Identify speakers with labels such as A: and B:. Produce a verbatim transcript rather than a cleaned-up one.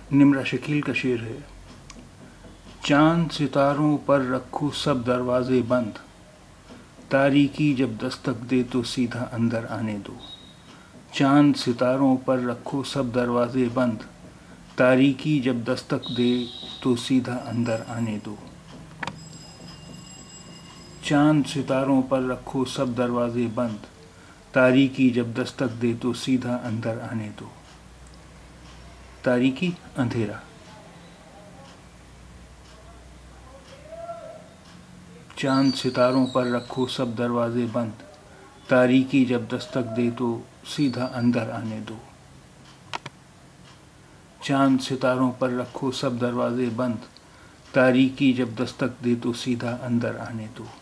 A: निम्रा शकील का शेर है। चांद सितारों पर रखो सब दरवाजे बंद, तारीकी जब दस्तक दे तो सीधा अंदर आने दो। चांद सितारों पर रखो सब दरवाजे बंद, तारीकी जब दस्तक दे तो सीधा अंदर आने दो। चांद सितारों पर रखो सब दरवाजे बंद, तारीकी जब दस्तक दे तो सीधा अंदर आने दो। तारीकी अंधेरा। चांद सितारों पर रखो सब दरवाजे बंद, तारीकी जब दस्तक दे तो सीधा अंदर आने दो। चांद सितारों पर रखो सब दरवाजे बंद, तारीकी जब दस्तक दे तो सीधा अंदर आने दो।